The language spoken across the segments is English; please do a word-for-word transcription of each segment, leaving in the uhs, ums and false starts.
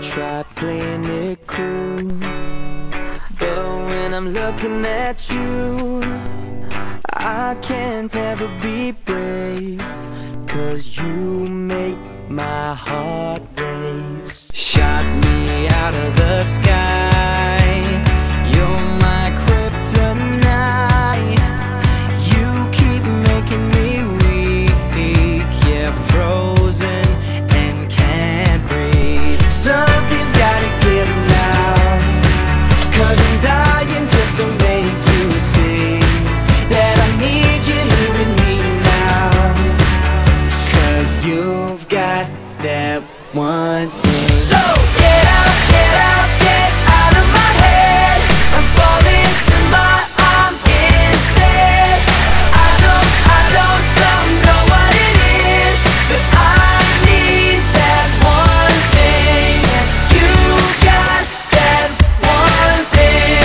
try playing it cool, but when I'm looking at you, I can't ever be brave, 'cause you make my heart race. Shot me out of the sky, you're my kryptonite. You keep making me weak, yeah, frozen and can't breathe. Something's gotta give now, 'cause I'm dying just to make you see that I need you here with me now. 'Cause you've got that one thing. So get out, get out, get out of my head. I'm falling to my arms instead. I don't, I don't, don't know what it is, but I need that one thing. You got that one thing.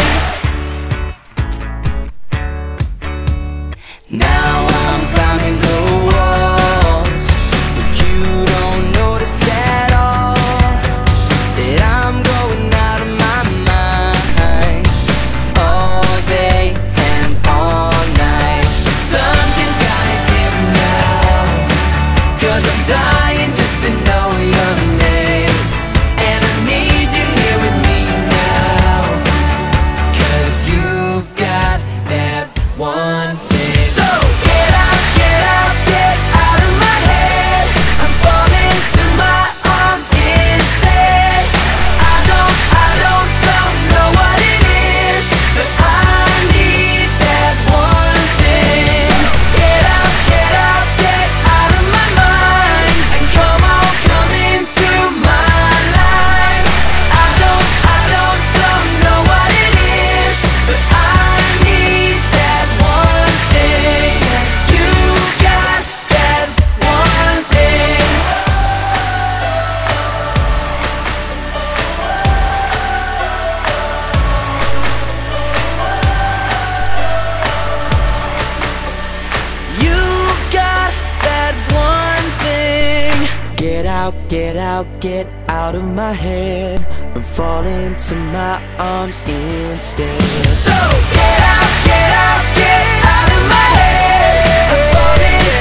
Now I'm climbing the walls, but you don't notice at all that I'm going out of my mind all day and all night. Something's gotta give now, 'cause I'm dying just to know your name, and I need you here with me now, 'cause you've got that one thing. So get out, get out, get out of my head. I'm falling to my arms instead. I don't, I don't, don't know what it is, but I need that one thing. Get out, get out, get out of my mind, and come on, come into my life. I don't, I don't, don't know what it is, but I need that one thing. You got that one thing. You've got that one thing. Get out, get out, get out of my head. I'm falling to my arms instead. So get out, get out, get out of my head. I'm falling